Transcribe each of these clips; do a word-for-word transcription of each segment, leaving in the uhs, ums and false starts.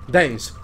Dance.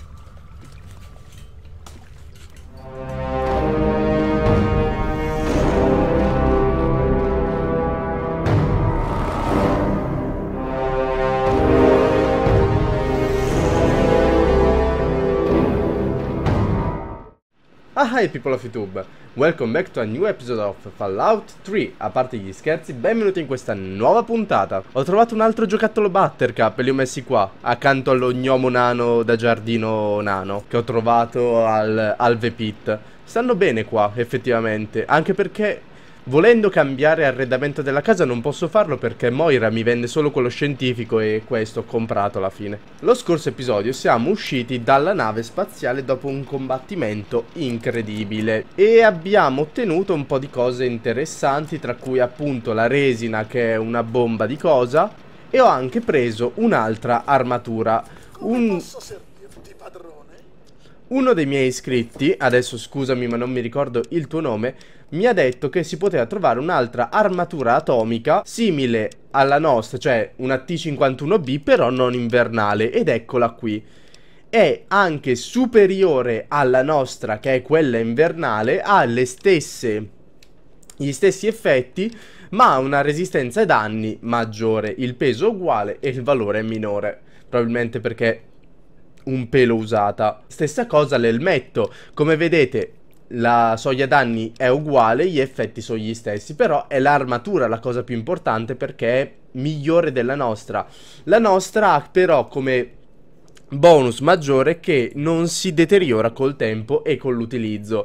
Ah, hi people of YouTube, welcome back to a new episode of Fallout tre. A parte gli scherzi, benvenuti in questa nuova puntata. Ho trovato un altro giocattolo Buttercup e li ho messi qua, accanto allo gnomo nano da giardino nano che ho trovato al, al V-Pit. Stanno bene qua, effettivamente, anche perché volendo cambiare arredamento della casa non posso farlo perché Moira mi vende solo quello scientifico e questo ho comprato alla fine. Lo scorso episodio siamo usciti dalla nave spaziale dopo un combattimento incredibile e abbiamo ottenuto un po' di cose interessanti, tra cui appunto la resina, che è una bomba di cosa, e ho anche preso un'altra armatura. Un... Posso servirti, padrone? Uno dei miei iscritti, adesso scusami ma non mi ricordo il tuo nome, mi ha detto che si poteva trovare un'altra armatura atomica simile alla nostra, cioè una T cinquantuno B, però non invernale, ed eccola qui. È anche superiore alla nostra, che è quella invernale, ha le stesse, gli stessi effetti, ma ha una resistenza ai danni maggiore, il peso è uguale e il valore è minore, probabilmente perché un pelo usata. Stessa cosa l'elmetto, come vedete la soglia danni è uguale, gli effetti sono gli stessi, però è l'armatura la cosa più importante perché è migliore della nostra. La nostra ha però come bonus maggiore che non si deteriora col tempo e con l'utilizzo.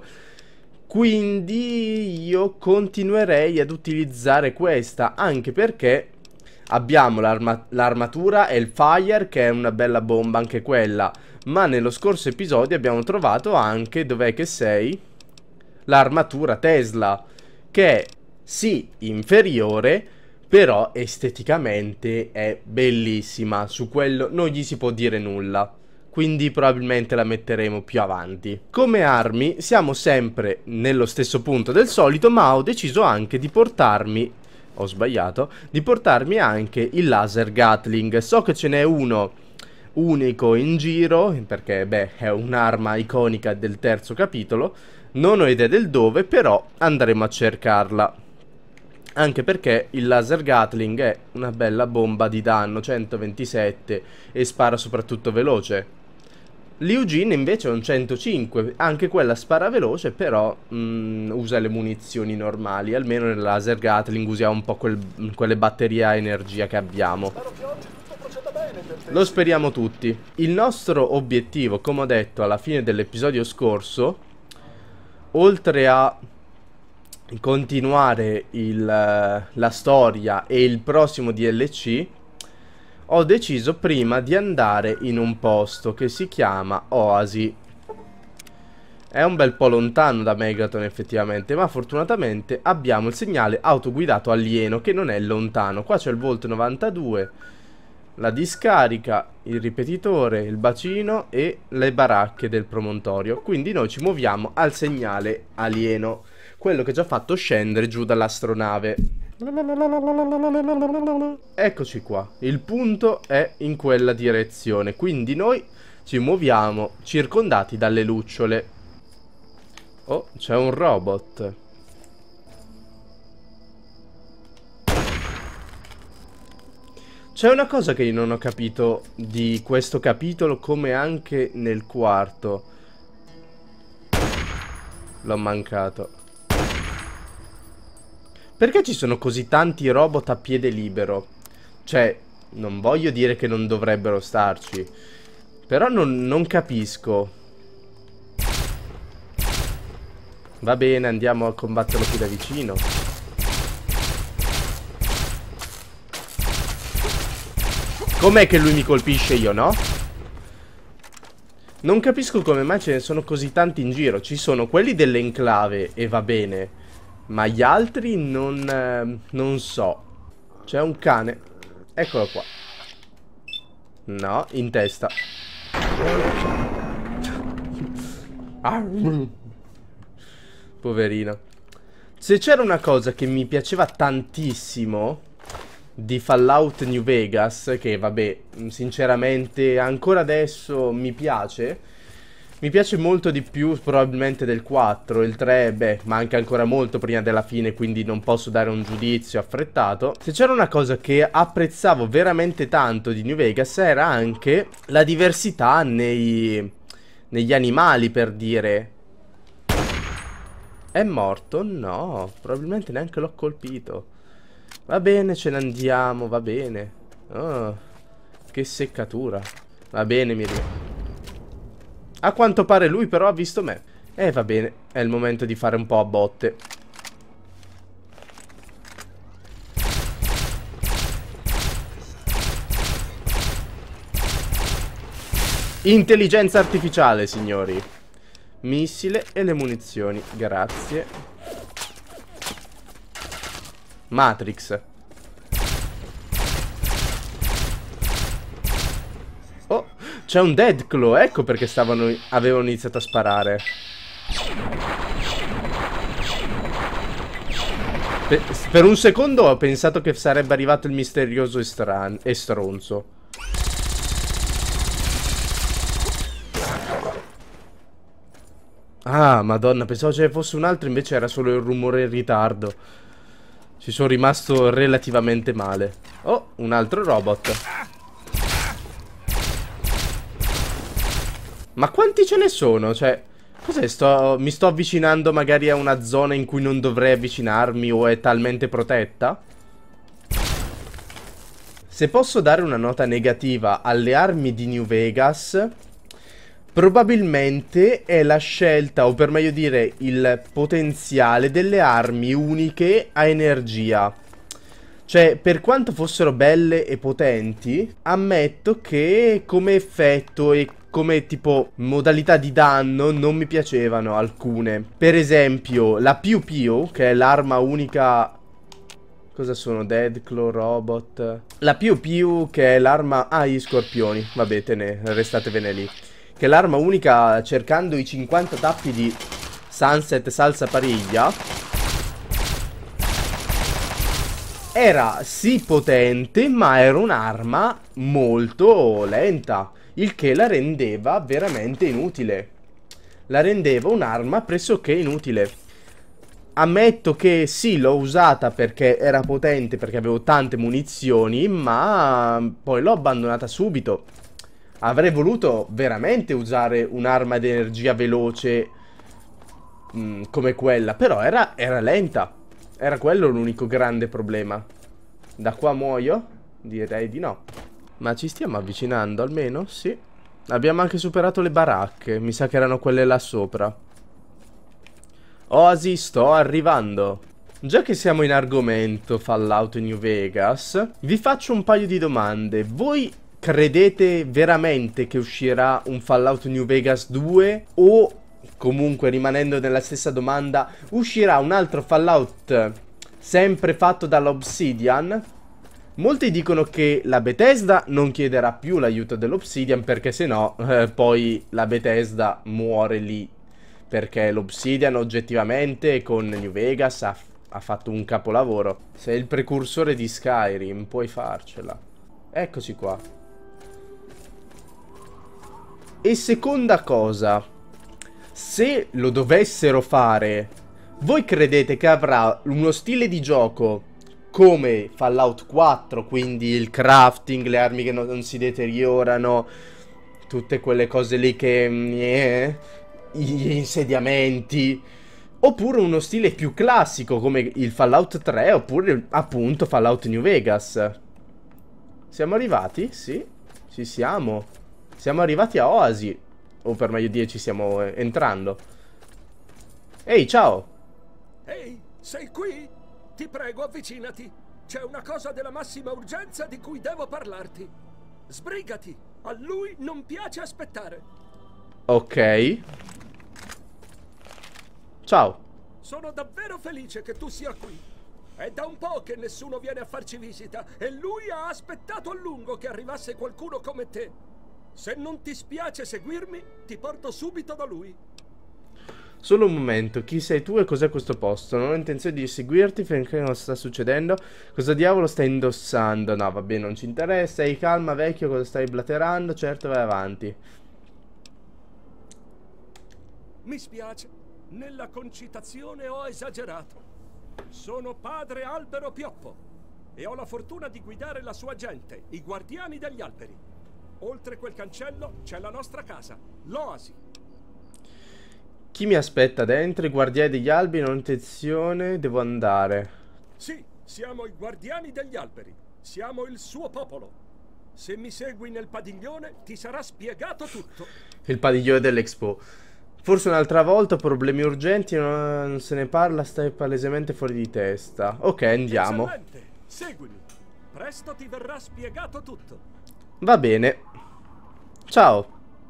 Quindi io continuerei ad utilizzare questa, anche perché abbiamo l'arma- l'armatura e il fire, che è una bella bomba anche quella. Ma nello scorso episodio abbiamo trovato anche, dov'è che sei? L'armatura Tesla, che è sì inferiore, però esteticamente è bellissima. Su quello non gli si può dire nulla, quindi probabilmente la metteremo più avanti. Come armi siamo sempre nello stesso punto del solito, ma ho deciso anche di portarmi, ho sbagliato, di portarmi anche il laser Gatling. So che ce n'è uno unico in giro, perché beh è un'arma iconica del terzo capitolo. Non ho idea del dove, però andremo a cercarla. Anche perché il laser Gatling è una bella bomba di danno, centoventisette, e spara soprattutto veloce. L'Eugene invece è un centocinque, anche quella spara veloce, però mm, usa le munizioni normali. Almeno nel laser Gatling usiamo un po' quel, quelle batterie a energia che abbiamo. Spero che oggi tutto proceda bene per te. Lo speriamo tutti. Il nostro obiettivo, come ho detto alla fine dell'episodio scorso, oltre a continuare il, la storia e il prossimo D L C, ho deciso prima di andare in un posto che si chiama Oasi. È un bel po' lontano da Megaton effettivamente, ma fortunatamente abbiamo il segnale autoguidato alieno che non è lontano. Qua c'è il Volt novantadue, la discarica, il ripetitore, il bacino e le baracche del promontorio. Quindi noi ci muoviamo al segnale alieno, quello che ci ha fatto scendere giù dall'astronave. Eccoci qua, il punto è in quella direzione, quindi noi ci muoviamo circondati dalle lucciole. Oh, c'è un robot. C'è una cosa che io non ho capito di questo capitolo, come anche nel quarto. L'ho mancato. Perché ci sono così tanti robot a piede libero? Cioè, non voglio dire che non dovrebbero starci, però non, non capisco. Va bene, andiamo a combatterlo più da vicino. Com'è che lui mi colpisce, io no? Non capisco come mai ce ne sono così tanti in giro. Ci sono quelli dell'enclave e va bene, ma gli altri non, eh, non so. C'è un cane. Eccolo qua. No, in testa. Poverino. Se c'era una cosa che mi piaceva tantissimo di Fallout New Vegas, che vabbè, sinceramente ancora adesso mi piace. Mi piace molto di più probabilmente del quattro. Il tre, beh, manca ancora molto prima della fine, quindi non posso dare un giudizio affrettato. Se c'era una cosa che apprezzavo veramente tanto di New Vegas, era anche la diversità nei, negli animali, per dire. È morto? No, probabilmente neanche l'ho colpito. Va bene, ce ne andiamo, va bene. Oh, che seccatura. Va bene, mi ricordo. A quanto pare lui però ha visto me. E eh, va bene, è il momento di fare un po' a botte. Intelligenza artificiale, signori. Missile e le munizioni, grazie. Matrix. Oh, c'è un Deathclaw, ecco perché stavano, avevano iniziato a sparare. Per, per un secondo ho pensato che sarebbe arrivato il misterioso estran e stronzo. Ah, madonna, pensavo ce ne fosse un altro, invece era solo il rumore in ritardo. Ci sono rimasto relativamente male. Oh, un altro robot. Ma quanti ce ne sono? Cioè, cos'è? Sto, mi sto avvicinando magari a una zona in cui non dovrei avvicinarmi o è talmente protetta? Se posso dare una nota negativa alle armi di New Vegas, probabilmente è la scelta, o per meglio dire il potenziale delle armi uniche a energia. Cioè, per quanto fossero belle e potenti, ammetto che come effetto e come tipo modalità di danno non mi piacevano alcune. Per esempio, la Piu Piu, che è l'arma unica... Cosa sono? Deathclaw, robot... La Piu Piu, che è l'arma... Ah, gli scorpioni. Vabbè, te ne restatevene lì. Che è l'arma unica, cercando i cinquanta tappi di Sunset Salsa Pariglia, era sì potente, ma era un'arma molto lenta, il che la rendeva veramente inutile. La rendeva un'arma pressoché inutile. Ammetto che sì, l'ho usata perché era potente, perché avevo tante munizioni, ma poi l'ho abbandonata subito. Avrei voluto veramente usare un'arma di energia veloce mh, come quella, però era, era lenta. Era quello l'unico grande problema. Da qua muoio? Direi di no. Ma ci stiamo avvicinando almeno? Sì. Abbiamo anche superato le baracche. Mi sa che erano quelle là sopra. Oasi, sto arrivando. Già che siamo in argomento Fallout New Vegas, vi faccio un paio di domande. Voi credete veramente che uscirà un Fallout New Vegas due? O, comunque rimanendo nella stessa domanda, uscirà un altro Fallout sempre fatto dall'Obsidian? Molti dicono che la Bethesda non chiederà più l'aiuto dell'Obsidian, perché sennò eh, poi la Bethesda muore lì. Perché l'Obsidian oggettivamente con New Vegas ha, ha fatto un capolavoro. Sei il precursore di Skyrim, puoi farcela. Eccoci qua. E seconda cosa, se lo dovessero fare, voi credete che avrà uno stile di gioco come Fallout quattro, quindi il crafting, le armi che non, non si deteriorano, tutte quelle cose lì che... Eh, gli insediamenti, oppure uno stile più classico come il Fallout tre, oppure appunto Fallout New Vegas? Siamo arrivati? Sì, ci siamo. Siamo arrivati a Oasi, o per meglio dire ci stiamo entrando. Ehi, ciao. Ehi, sei qui? Ti prego, avvicinati. C'è una cosa della massima urgenza di cui devo parlarti. Sbrigati, a lui non piace aspettare. Ok. Ciao. Sono davvero felice che tu sia qui. È da un po' che nessuno viene a farci visita e lui ha aspettato a lungo che arrivasse qualcuno come te. Se non ti spiace seguirmi, ti porto subito da lui. Solo un momento, chi sei tu e cos'è questo posto? Non ho intenzione di seguirti finché non sta succedendo. Cosa diavolo stai indossando? No, vabbè, non ci interessa. Ehi, calma, vecchio, cosa stai blaterando? Certo, vai avanti. Mi spiace, nella concitazione ho esagerato. Sono padre Albero Pioppo e ho la fortuna di guidare la sua gente, i guardiani degli alberi. Oltre quel cancello c'è la nostra casa, l'Oasi. Chi mi aspetta dentro? I guardiani degli alberi, non ho intenzione, devo andare. Sì, siamo i guardiani degli alberi. Siamo il suo popolo. Se mi segui nel padiglione ti sarà spiegato tutto. Il padiglione dell'Expo. Forse un'altra volta, problemi urgenti, non, non se ne parla, stai palesemente fuori di testa. Ok, andiamo. Eccellente, seguimi. Presto ti verrà spiegato tutto. Va bene. Ciao.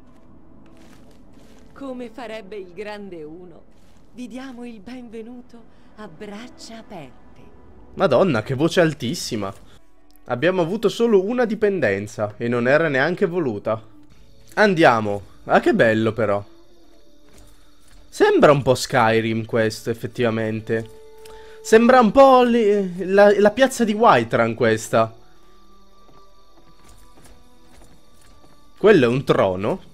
Come farebbe il grande uno, vi diamo il benvenuto a braccia aperte. Madonna, che voce altissima. Abbiamo avuto solo una dipendenza e non era neanche voluta. Andiamo. Ah, che bello però. Sembra un po' Skyrim questo, effettivamente. Sembra un po' li, la, la piazza di Whiterun questa. Quello è un trono?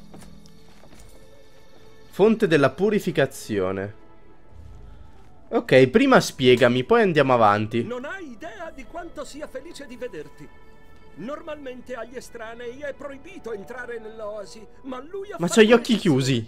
Fonte della purificazione. Ok, prima spiegami, poi andiamo avanti. Non hai idea di quanto sia felice di vederti. Normalmente agli estranei è proibito entrare nell'Oasi, ma lui ha Ma fatto c'ha gli occhi chiusi.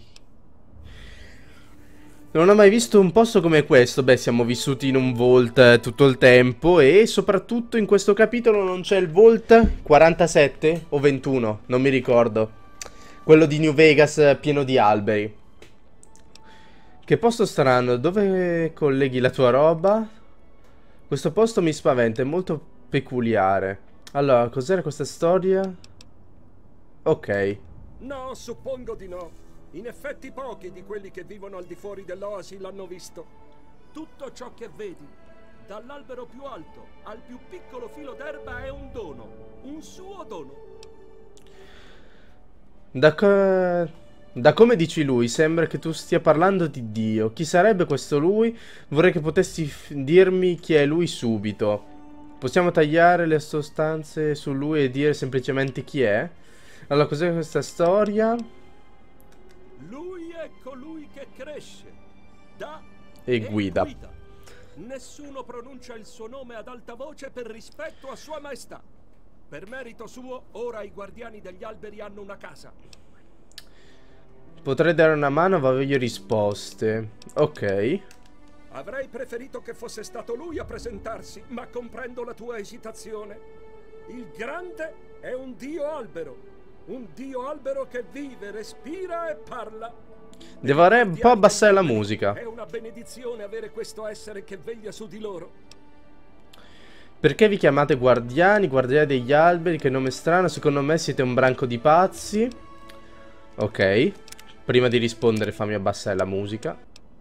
Non ho mai visto un posto come questo. Beh, siamo vissuti in un vault tutto il tempo. E soprattutto in questo capitolo non c'è il vault quarantasette o ventuno, non mi ricordo. Quello di New Vegas pieno di alberi. Che posto strano, dove colleghi la tua roba? Questo posto mi spaventa, è molto peculiare. Allora, cos'era questa storia? Ok. No, suppongo di no. In effetti pochi di quelli che vivono al di fuori dell'Oasi l'hanno visto. Tutto ciò che vedi, dall'albero più alto al più piccolo filo d'erba, è un dono, un suo dono. Da, co da come dici lui, sembra che tu stia parlando di Dio. Chi sarebbe questo lui? Vorrei che potessi dirmi chi è lui subito. Possiamo tagliare le sostanze su lui e dire semplicemente chi è? Allora, cos'è questa storia? Lui è colui che cresce, dà E guida. guida. Nessuno pronuncia il suo nome ad alta voce per rispetto a Sua Maestà. Per merito suo, ora i guardiani degli alberi hanno una casa. Potrei dare una mano, ma voglio risposte. Ok. Avrei preferito che fosse stato lui a presentarsi, ma comprendo la tua esitazione. Il grande è un dio albero. Un dio albero che vive, respira e parla. Devo un po' abbassare la musica. È una benedizione avere questo essere che veglia su di loro. Perché vi chiamate guardiani, guardiani degli alberi? Che nome strano, secondo me siete un branco di pazzi. Ok. Prima di rispondere fammi abbassare la musica.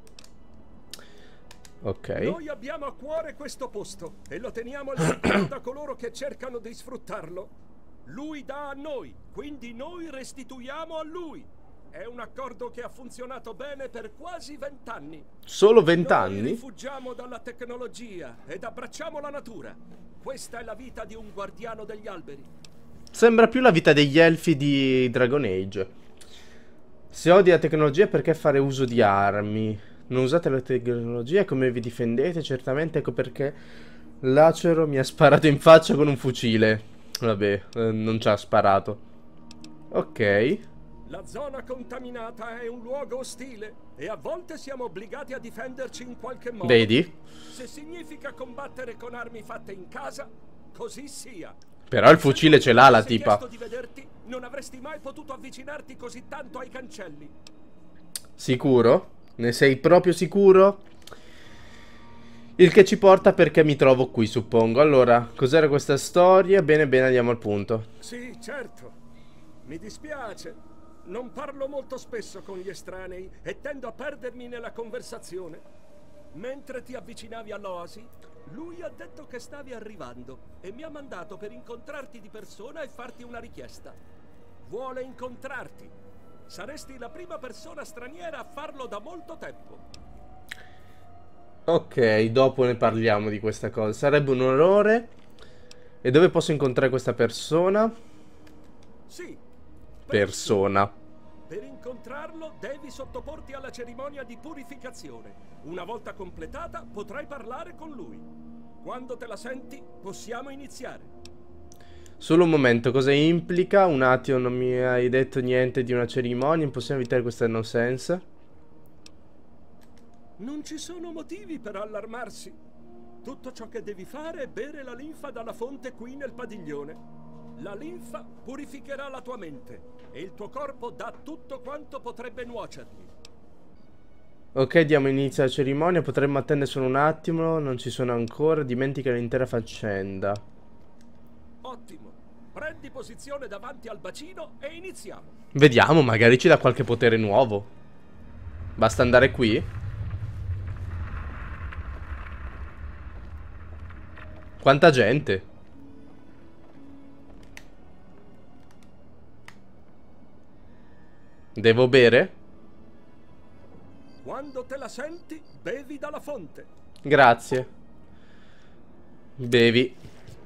Ok. Noi abbiamo a cuore questo posto e lo teniamo al sicuro da coloro che cercano di sfruttarlo. Lui dà a noi, quindi noi restituiamo a lui. È un accordo che ha funzionato bene per quasi vent'anni. Solo vent'anni? Noi rifuggiamo dalla tecnologia ed abbracciamo la natura. Questa è la vita di un guardiano degli alberi. Sembra più la vita degli elfi di Dragon Age. Se odi la tecnologia, perché fare uso di armi? Non usate la tecnologia, come vi difendete? Certamente, ecco perché Lacero mi ha sparato in faccia con un fucile. Vabbè, eh, non ci ha sparato. Ok. La zona contaminata è un luogo ostile e a volte siamo obbligati a difenderci in qualche modo. Vedi? Se significa combattere con armi fatte in casa, così sia. Però il fucile ce l'ha la tipa. Se di vederti, non avresti mai potuto avvicinarti così tanto ai cancelli. Sicuro? Ne sei proprio sicuro? Il che ci porta perché mi trovo qui, suppongo. Allora, cos'era questa storia? Bene, bene, andiamo al punto. Sì, certo. Mi dispiace. Non parlo molto spesso con gli estranei e tendo a perdermi nella conversazione. Mentre ti avvicinavi all'Oasi, lui ha detto che stavi arrivando e mi ha mandato per incontrarti di persona e farti una richiesta. Vuole incontrarti. Saresti la prima persona straniera a farlo da molto tempo. Ok, dopo ne parliamo di questa cosa. Sarebbe un onore. E dove posso incontrare questa persona? Sì. Persona. Per incontrarlo devi sottoporti alla cerimonia di purificazione. Una volta completata potrai parlare con lui. Quando te la senti possiamo iniziare. Solo un momento, cosa implica? Un attimo, non mi hai detto niente di una cerimonia. Possiamo evitare questa no sense? Non ci sono motivi per allarmarsi. Tutto ciò che devi fare è bere la linfa dalla fonte qui nel padiglione. La linfa purificherà la tua mente e il tuo corpo da tutto quanto potrebbe nuocergli. Ok, diamo inizio alla cerimonia. Potremmo attendere solo un attimo. Non ci sono ancora. Dimentica l'intera faccenda. Ottimo. Prendi posizione davanti al bacino e iniziamo. Vediamo, magari ci dà qualche potere nuovo. Basta andare qui. Quanta gente. Devo bere? Quando te la senti, bevi dalla fonte. Grazie. Bevi.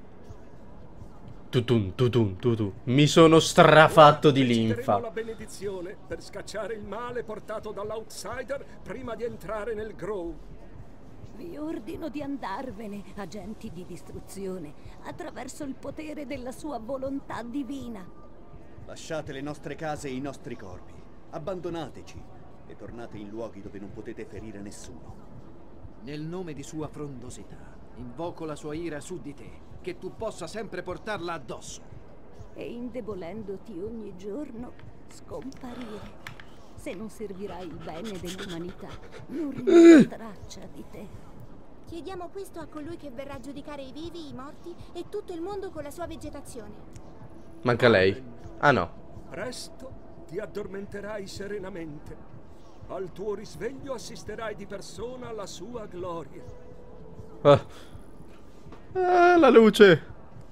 Tutun, tutun, tutun. Mi sono strafatto di linfa. La benedizione per scacciare il male portato dall'outsider prima di entrare nel Grove. Vi ordino di andarvene, agenti di distruzione, attraverso il potere della sua volontà divina. Lasciate le nostre case e i nostri corpi. Abbandonateci e tornate in luoghi dove non potete ferire nessuno. Nel nome di sua frondosità, invoco la sua ira su di te, che tu possa sempre portarla addosso. E indebolendoti ogni giorno, scomparire. Se non servirai il bene dell'umanità, non rimarrà traccia di te. Chiediamo questo a colui che verrà a giudicare i vivi, i morti e tutto il mondo con la sua vegetazione. Manca lei. Ah no. Presto ti addormenterai serenamente. Al tuo risveglio assisterai di persona alla sua gloria. Ah. Ah, la luce.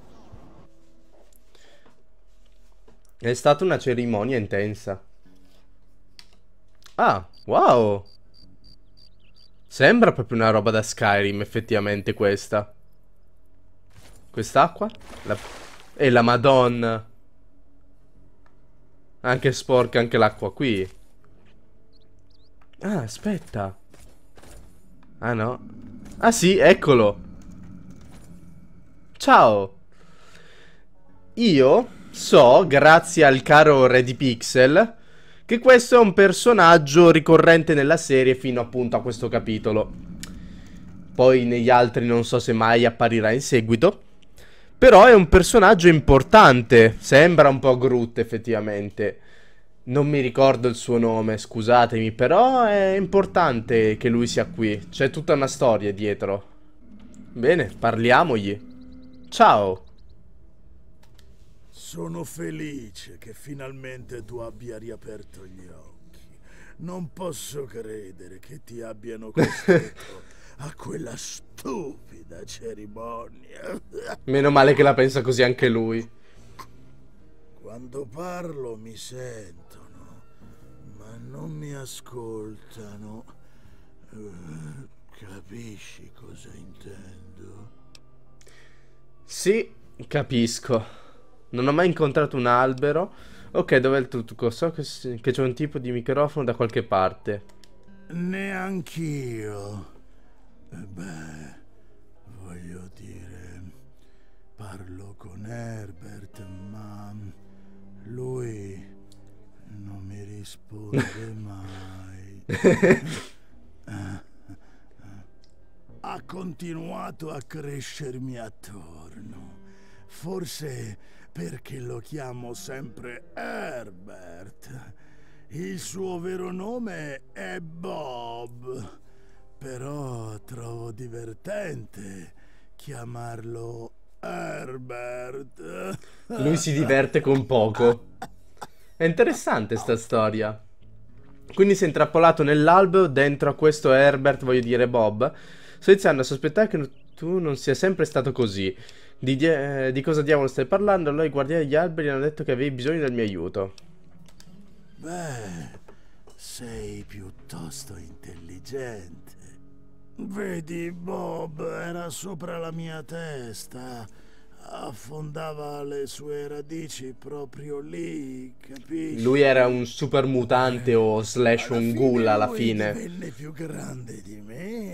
È stata una cerimonia intensa. Ah, wow. Sembra proprio una roba da Skyrim, effettivamente, questa. Quest'acqua? La... E la Madonna. Anche sporca anche l'acqua qui. Ah, aspetta. Ah, no. Ah, sì, eccolo. Ciao. Io so, grazie al caro ReadyPixel, che questo è un personaggio ricorrente nella serie fino appunto a questo capitolo. Poi negli altri non so se mai apparirà in seguito. Però è un personaggio importante. Sembra un po' Groot effettivamente. Non mi ricordo il suo nome, scusatemi. Però è importante che lui sia qui. C'è tutta una storia dietro. Bene, parliamogli. Ciao. Sono felice che finalmente tu abbia riaperto gli occhi. Non posso credere che ti abbiano costretto a quella stupida cerimonia. Meno male che la pensa così anche lui. Quando parlo mi sentono, ma non mi ascoltano. Uh, capisci cosa intendo? Sì, capisco. Non ho mai incontrato un albero. Ok, dov'è il tutto? So che c'è un tipo di microfono da qualche parte. Neanch'io. Beh, voglio dire, parlo con Herbert, ma lui non mi risponde mai. Ha continuato a crescermi attorno. Forse perché lo chiamo sempre Herbert. Il suo vero nome è Bob. Però trovo divertente chiamarlo Herbert. Lui si diverte con poco. È interessante sta storia. Quindi si è intrappolato nell'albero dentro a questo Herbert, voglio dire Bob. Sto iniziando a sospettare che tu non sia sempre stato così. Di, di, di cosa diavolo stai parlando? Allora i guardiani degli alberi hanno detto che avevi bisogno del mio aiuto. Beh, beh, sei piuttosto intelligente. Vedi, Bob era sopra la mia testa, affondava le sue radici proprio lì, capisci? Lui era un super mutante o slash un ghoul alla fine. Divenne più grande di me.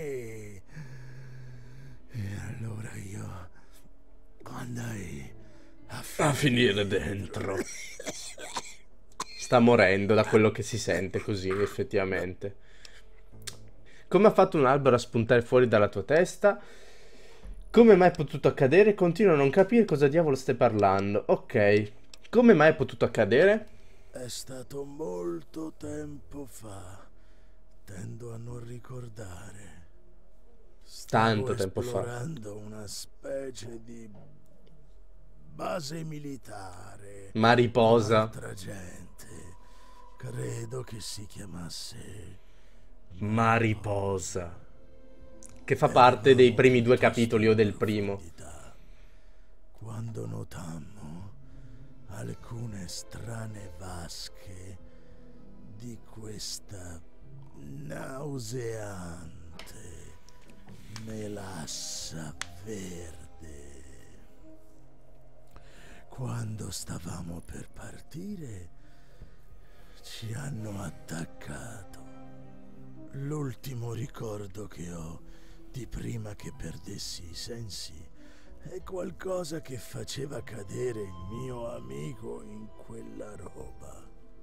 E allora io andai a finire, A finire dentro. Sta morendo da quello che si sente così, effettivamente. Come ha fatto un albero a spuntare fuori dalla tua testa? Come mai è potuto accadere? Continuo a non capire cosa diavolo stai parlando. Ok. Come mai è potuto accadere? È stato molto tempo fa. Tendo a non ricordare. Tanto Stavo tempo fa. esplorando una specie di base militare. Mariposa. Altra gente. Credo che si chiamasse Mariposa. Che fa parte dei primi due capitoli o del primo. Quando notammo alcune strane vasche di questa nauseante melassa verde. Quando stavamo per partire, ci hanno attaccato. L'ultimo ricordo che ho di prima che perdessi i sensi è qualcosa che faceva cadere il mio amico in quella roba.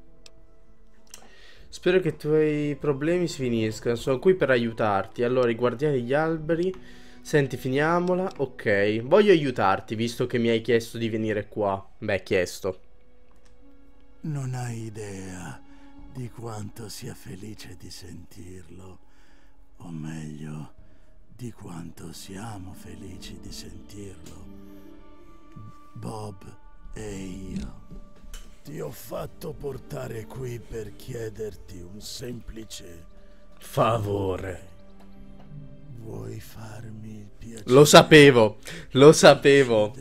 Spero che i tuoi problemi si finiscano. Sono qui per aiutarti. Allora, i guardiani degli alberi. Senti, finiamola. Ok, voglio aiutarti, visto che mi hai chiesto di venire qua. Beh, chiesto. Non hai idea di quanto sia felice di sentirlo. O meglio, di quanto siamo felici di sentirlo. Bob e io. Ti ho fatto portare qui per chiederti un semplice favore. Vuoi farmi il piacere? Lo sapevo, lo sapevo.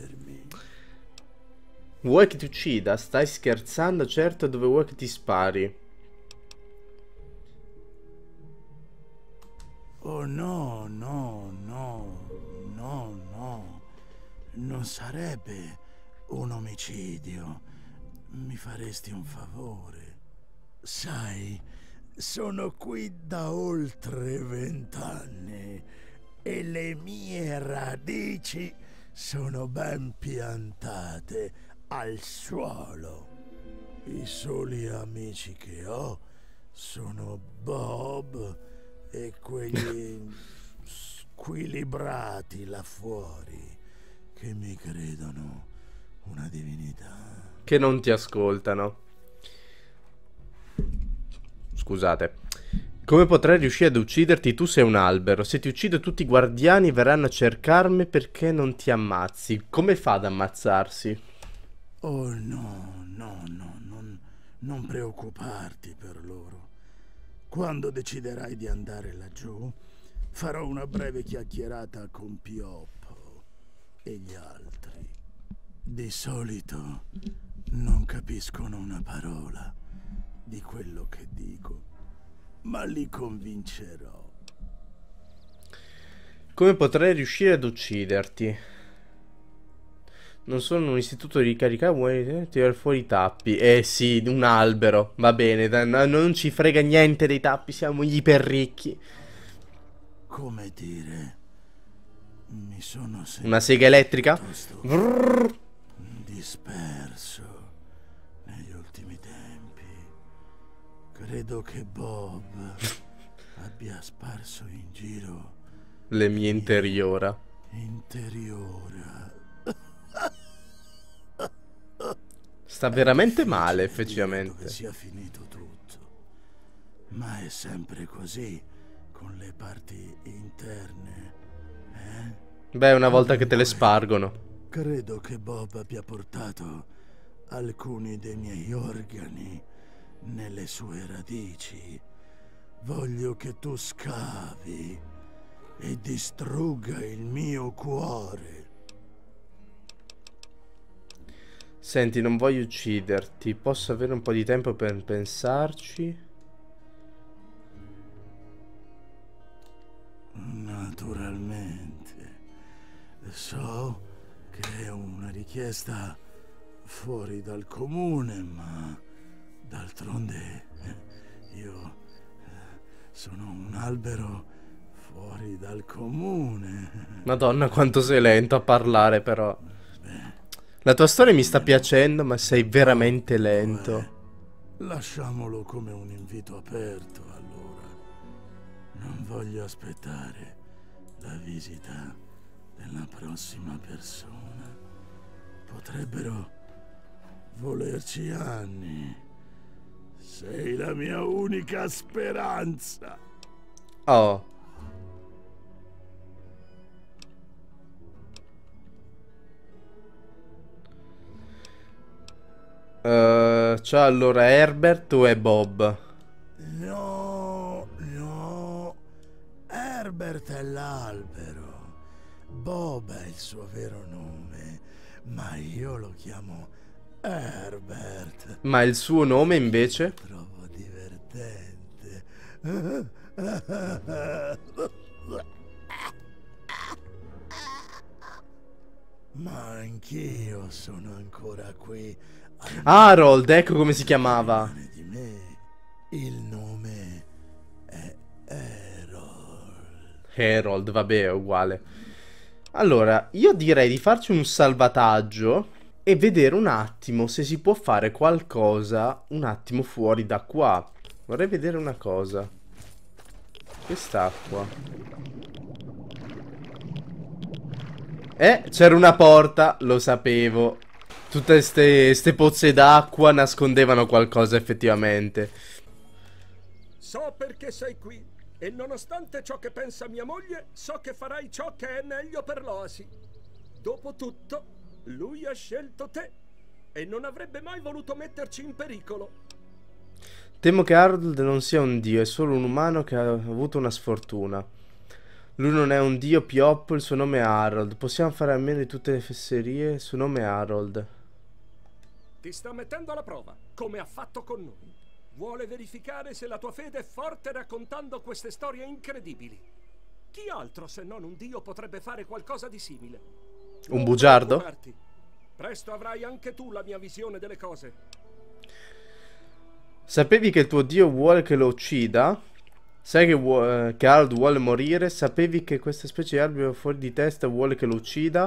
Vuoi che ti uccida? Stai scherzando? Certo, dove vuoi che ti spari? Oh no, no, no, no, no. Non sarebbe un omicidio. Mi faresti un favore. Sai, sono qui da oltre vent'anni e le mie radici sono ben piantate al suolo. I soli amici che ho sono Bob e quegli squilibrati là fuori che mi credono una divinità. Che non ti ascoltano. Scusate. Come potrei riuscire ad ucciderti? Tu sei un albero. Se ti uccido tutti i guardiani verranno a cercarmi perché non ti ammazzi. Come fa ad ammazzarsi? Oh no, no, no, non, non preoccuparti per loro. Quando deciderai di andare laggiù, farò una breve chiacchierata con Pioppo e gli altri. Di solito non capiscono una parola di quello che dico, ma li convincerò. Come potrei riuscire ad ucciderti? Non sono un istituto di ricarica, vuoi tirare fuori i tappi? Eh sì, un albero, va bene, non ci frega niente dei tappi, siamo gli iper ricchi. Come dire, mi sono sentito una sega elettrica? Vrrr. Disperso negli ultimi tempi. Credo che Bob abbia sparso in giro le mie interiora. Interiora. Sta veramente male, effettivamente. Che sia finito tutto. Ma è sempre così con le parti interne, eh? Beh, una volta che te le spargono. Credo che Bob abbia portato alcuni dei miei organi nelle sue radici. Voglio che tu scavi e distrugga il mio cuore. Senti, non voglio ucciderti. Posso avere un po' di tempo per pensarci? Naturalmente. So che è una richiesta fuori dal comune, ma d'altronde io sono un albero fuori dal comune. Madonna, quanto sei lento a parlare, però. La tua storia mi sta piacendo, ma sei veramente lento. Lasciamolo come un invito aperto, allora. Non voglio aspettare la visita della prossima persona. Potrebbero volerci anni. Sei la mia unica speranza. Oh. Uh, ciao, allora Herbert o è Bob? No, no. Herbert è l'albero. Bob è il suo vero nome, ma io lo chiamo Herbert. Ma il suo nome invece? Trovo divertente. Ma anch'io sono ancora qui. Harold, ecco come si chiamava. Di me. Il nome è Harold. Harold, vabbè, è uguale. Allora, io direi di farci un salvataggio e vedere un attimo se si può fare qualcosa un attimo fuori da qua. Vorrei vedere una cosa. Quest'acqua. Eh, c'era una porta, lo sapevo. Tutte ste, ste pozze d'acqua nascondevano qualcosa effettivamente. So perché sei qui e nonostante ciò che pensa mia moglie, so che farai ciò che è meglio per l'Oasi. Dopotutto, lui ha scelto te e non avrebbe mai voluto metterci in pericolo. Temo che Harold non sia un dio, è solo un umano che ha avuto una sfortuna. Lui non è un dio, Pioppo, il suo nome è Harold. Possiamo fare a meno di tutte le fesserie, il suo nome è Harold. Ti sta mettendo alla prova, come ha fatto con noi. Vuole verificare se la tua fede è forte raccontando queste storie incredibili. Chi altro se non un dio potrebbe fare qualcosa di simile? Un Non bugiardo? preoccuparti. Presto avrai anche tu la mia visione delle cose. Sapevi che il tuo dio vuole che lo uccida? Sai che, vuo- che Harold vuole morire? Sapevi che questa specie di albero fuori di testa vuole che lo uccida?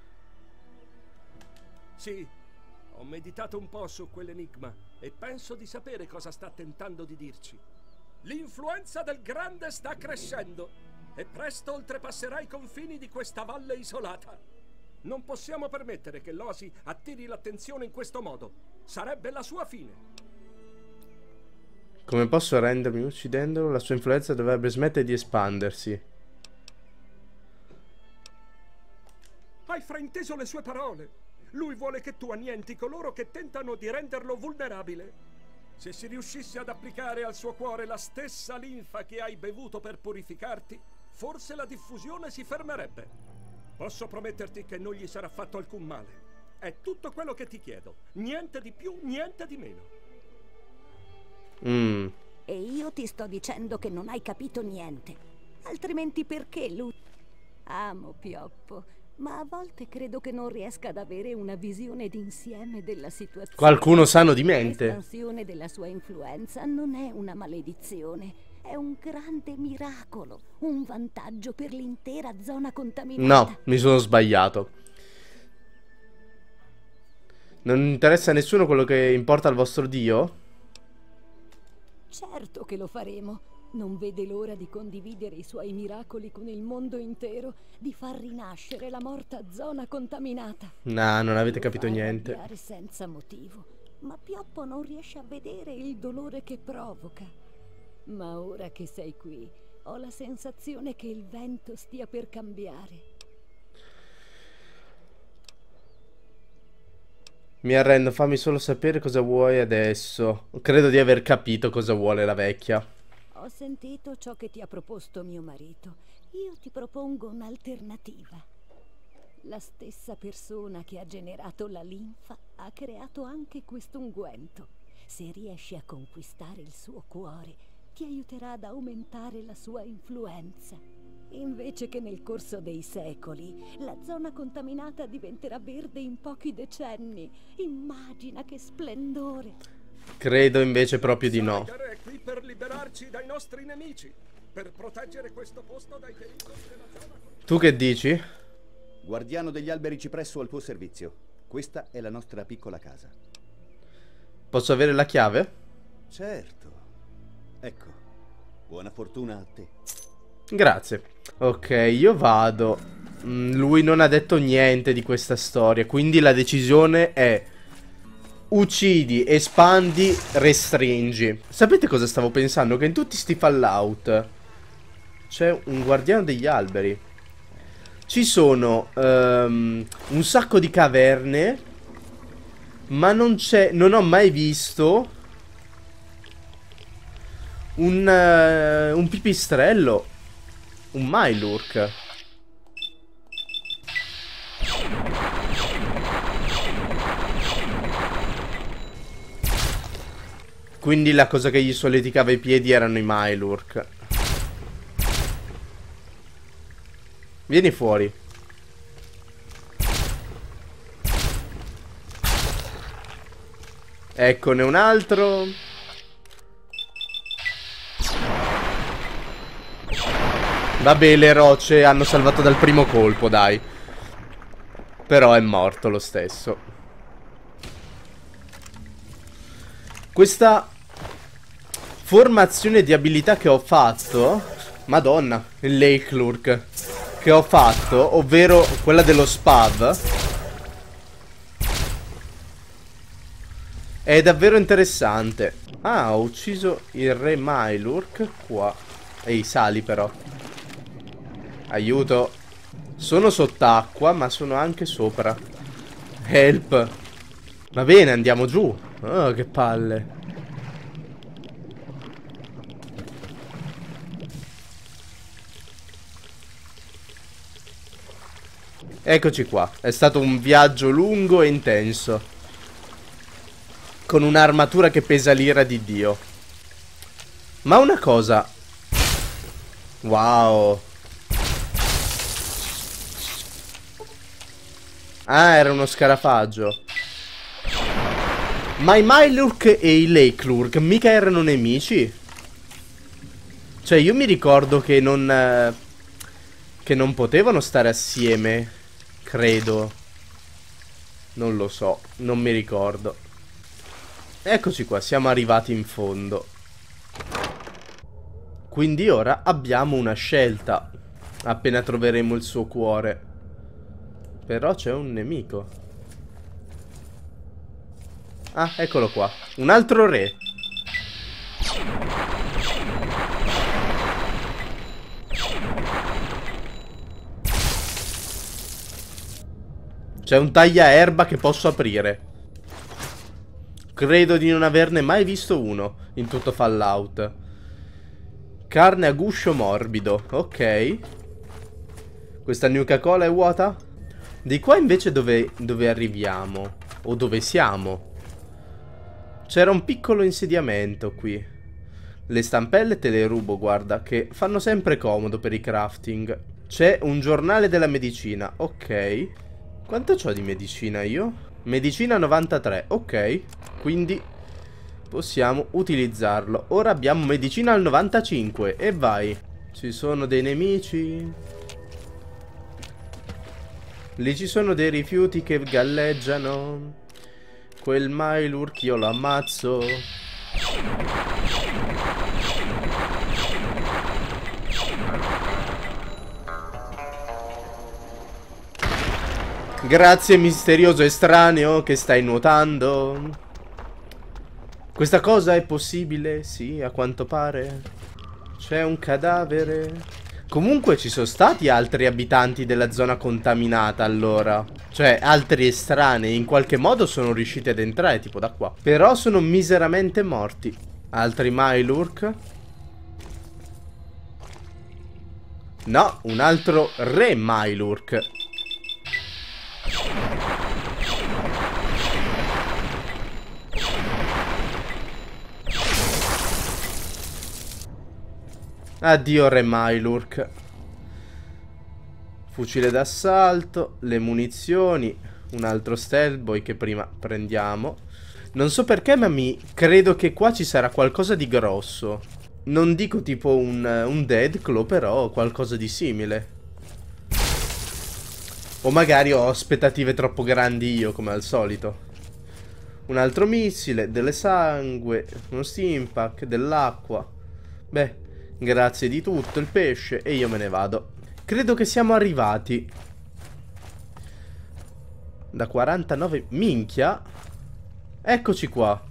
Sì, ho meditato un po' su quell'enigma e penso di sapere cosa sta tentando di dirci. L'influenza del grande sta crescendo e presto oltrepasserà i confini di questa valle isolata. Non possiamo permettere che l'Oasi attiri l'attenzione in questo modo. Sarebbe la sua fine. Come posso rendermi uccidendolo? La sua influenza dovrebbe smettere di espandersi. Hai frainteso le sue parole. Lui vuole che tu annienti coloro che tentano di renderlo vulnerabile. Se si riuscisse ad applicare al suo cuore la stessa linfa che hai bevuto per purificarti, forse la diffusione si fermerebbe. Posso prometterti che non gli sarà fatto alcun male. È tutto quello che ti chiedo. Niente di più, niente di meno. Mm. E io ti sto dicendo che non hai capito niente. Altrimenti perché lui... Amo Pioppo, ma a volte credo che non riesca ad avere una visione d'insieme della situazione. Qualcuno sano di mente. L'espansione della sua influenza non è una maledizione, è un grande miracolo, un vantaggio per l'intera zona contaminata. No, mi sono sbagliato. Non interessa a nessuno quello che importa al vostro dio? Certo che lo faremo. Non vede l'ora di condividere i suoi miracoli con il mondo intero, di far rinascere la morta zona contaminata. Nah, non avete Lo capito fa niente. arrabbiare senza motivo, ma Pioppo non riesce a vedere il dolore che provoca. Ma ora che sei qui, ho la sensazione che il vento stia per cambiare. Mi arrendo, fammi solo sapere cosa vuoi adesso. Credo di aver capito cosa vuole la vecchia. Ho sentito ciò che ti ha proposto mio marito. Io ti propongo un'alternativa. La stessa persona che ha generato la linfa ha creato anche questo unguento. Se riesci a conquistare il suo cuore, ti aiuterà ad aumentare la sua influenza. Invece che nel corso dei secoli, la zona contaminata diventerà verde in pochi decenni. Immagina che splendore! Credo invece proprio di no. Sagar è qui per liberarci dai nostri nemici, per proteggere questo posto dai pericoli della zona. Tu che dici? Guardiano degli alberi cipresso al tuo servizio. Questa è la nostra piccola casa. Posso avere la chiave? Certo. Ecco, buona fortuna a te. Grazie. Ok, io vado. Mm, lui non ha detto niente di questa storia, quindi la decisione è: uccidi, espandi, restringi. Sapete cosa stavo pensando? Che in tutti sti Fallout c'è un guardiano degli alberi. Ci sono um, un sacco di caverne, ma non c'è, non ho mai visto un, uh, un pipistrello, un Milurk. Quindi la cosa che gli solleticava i piedi erano i Milurk. Vieni fuori. Eccone un altro. Vabbè, le rocce hanno salvato dal primo colpo, dai. Però è morto lo stesso. Questa formazione di abilità che ho fatto, Madonna, il Lake Lurk che ho fatto, ovvero quella dello Spav, è davvero interessante. Ah, ho ucciso il re Milurk qua. E i sali però. Aiuto. Sono sott'acqua, ma sono anche sopra. Help. Va bene, andiamo giù. Oh, che palle. Eccoci qua. È stato un viaggio lungo e intenso, con un'armatura che pesa l'ira di Dio. Ma una cosa. Wow. Ah, era uno scarafaggio. Ma i Milurk e i Lake Lurk mica erano nemici? Cioè, io mi ricordo che non eh, che non potevano stare assieme. Credo. Non lo so, non mi ricordo. Eccoci qua, siamo arrivati in fondo. Quindi ora abbiamo una scelta. Appena troveremo il suo cuore. Però c'è un nemico. Ah, eccolo qua. Un altro re. C'è un tagliaerba che posso aprire. Credo di non averne mai visto uno in tutto Fallout. Carne a guscio morbido. Ok. Questa Nuka-Cola è vuota? Di qua invece dove, dove arriviamo? O dove siamo? C'era un piccolo insediamento qui. Le stampelle te le rubo, guarda, che fanno sempre comodo per i crafting. C'è un giornale della medicina. Ok. Quanto c'ho di medicina io? Medicina novantatré. Ok. Quindi possiamo utilizzarlo. Ora abbiamo medicina al novantacinque. E vai. Ci sono dei nemici. Lì ci sono dei rifiuti che galleggiano. Quel Milurk io lo ammazzo. Grazie misterioso estraneo che stai nuotando. Questa cosa è possibile? Sì, a quanto pare. C'è un cadavere. Comunque ci sono stati altri abitanti della zona contaminata allora. Cioè altri estranei in qualche modo sono riusciti ad entrare tipo da qua. Però sono miseramente morti. Altri Milurk. No, un altro re Milurk. Addio Re Mailurk. Fucile d'assalto, le munizioni, un altro stealth boy che prima prendiamo. Non so perché, ma mi credo che qua ci sarà qualcosa di grosso. Non dico tipo un, un Deathclaw, però qualcosa di simile. O magari ho aspettative troppo grandi io, come al solito. Un altro missile, delle sangue, uno steampack, dell'acqua. Beh, grazie di tutto il pesce e io me ne vado. Credo che siamo arrivati. Da quarantanove... Minchia. Eccoci qua.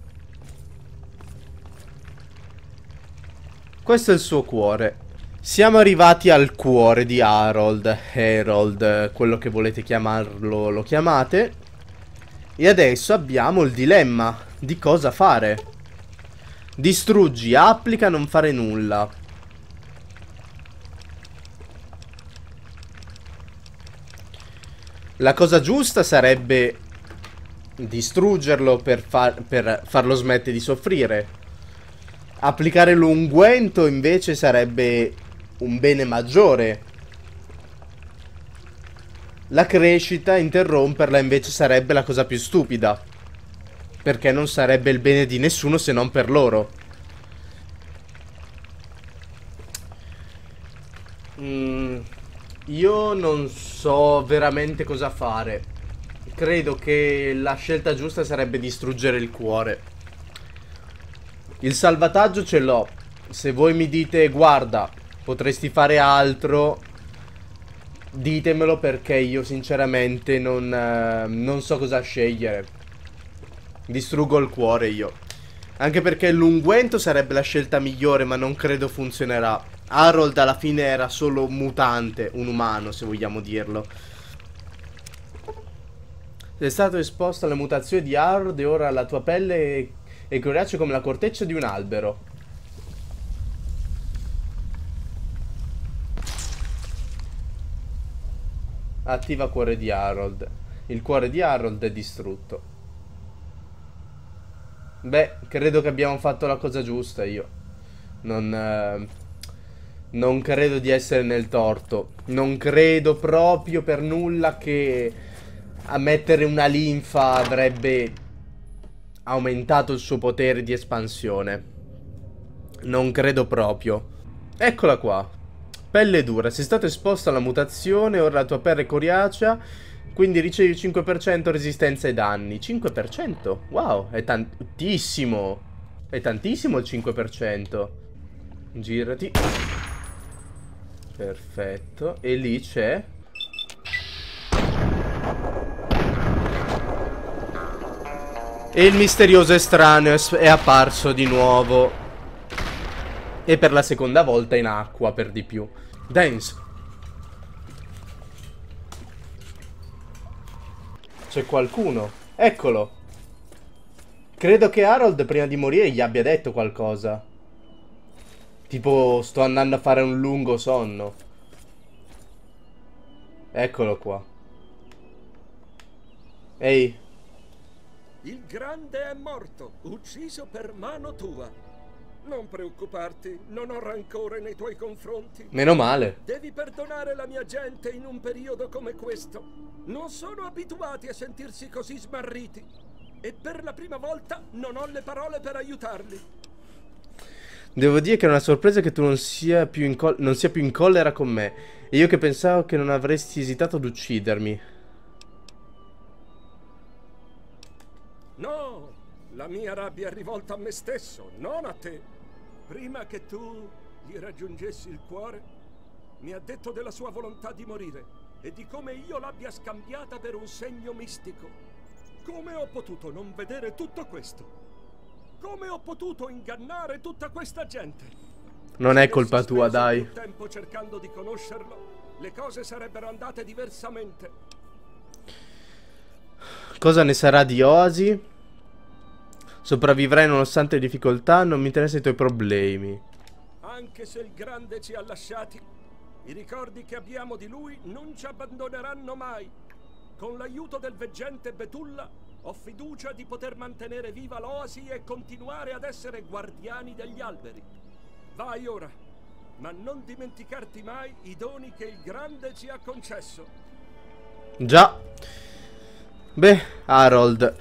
Questo è il suo cuore. Siamo arrivati al cuore di Harold. Harold, quello che volete chiamarlo, lo chiamate. E adesso abbiamo il dilemma di cosa fare. Distruggi, applica, non fare nulla. La cosa giusta sarebbe distruggerlo per, far, per farlo smettere di soffrire. Applicare l'unguento invece sarebbe un bene maggiore. La crescita, interromperla invece sarebbe la cosa più stupida, perché non sarebbe il bene di nessuno se non per loro. Mm, io non so veramente cosa fare. Credo che la scelta giusta sarebbe distruggere il cuore. Il salvataggio ce l'ho. Se voi mi dite guarda, potresti fare altro, ditemelo, perché io sinceramente non, eh, non so cosa scegliere. Distruggo il cuore io. Anche perché l'unguento sarebbe la scelta migliore, ma non credo funzionerà. Harold alla fine era solo un mutante, un umano se vogliamo dirlo. Sei stato esposto alle mutazioni di Harold e ora la tua pelle è coriacea come la corteccia di un albero. Attiva cuore di Harold. Il cuore di Harold è distrutto. Beh, credo che abbiamo fatto la cosa giusta io. Non... Eh, non credo di essere nel torto. Non credo proprio per nulla che a mettere una linfa avrebbe aumentato il suo potere di espansione. Non credo proprio. Eccola qua. Pelle dura, sei stato esposto alla mutazione, ora la tua pelle è coriacea, quindi ricevi cinque per cento resistenza ai danni. cinque per cento? Wow, è tantissimo. È tantissimo il cinque per cento. Girati. Perfetto. E lì c'è... E il misterioso estraneo è apparso di nuovo. E per la seconda volta in acqua, per di più. Dance. C'è qualcuno. Eccolo. Credo che Harold prima di morire gli abbia detto qualcosa. Tipo, sto andando a fare un lungo sonno. Eccolo qua. Ehi. Il grande è morto, ucciso per mano tua. Non preoccuparti, non ho rancore nei tuoi confronti. Meno male. Devi perdonare la mia gente in un periodo come questo. Non sono abituati a sentirsi così smarriti. E per la prima volta non ho le parole per aiutarli. Devo dire che è una sorpresa che tu non sia più in, non sia più in collera con me. E io che pensavo che non avresti esitato ad uccidermi. No, la mia rabbia è rivolta a me stesso, non a te. Prima che tu gli raggiungessi il cuore, mi ha detto della sua volontà di morire e di come io l'abbia scambiata per un segno mistico. Come ho potuto non vedere tutto questo? Come ho potuto ingannare tutta questa gente? Non è colpa tua, dai. Se tempo cercando di conoscerlo, le cose sarebbero andate diversamente. Cosa ne sarà di Oasi? Sopravvivrai nonostante le difficoltà, non mi interessano i tuoi problemi. Anche se il grande ci ha lasciati, i ricordi che abbiamo di lui non ci abbandoneranno mai. Con l'aiuto del veggente Betulla ho fiducia di poter mantenere viva l'Oasi e continuare ad essere guardiani degli alberi. Vai ora, ma non dimenticarti mai i doni che il Grande ci ha concesso. Già. Beh, Harold,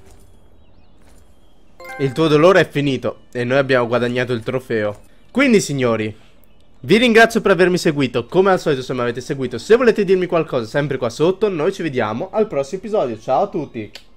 il tuo dolore è finito e noi abbiamo guadagnato il trofeo. Quindi, signori, vi ringrazio per avermi seguito. Come al solito, se mi avete seguito, se volete dirmi qualcosa, sempre qua sotto. Noi ci vediamo al prossimo episodio. Ciao a tutti.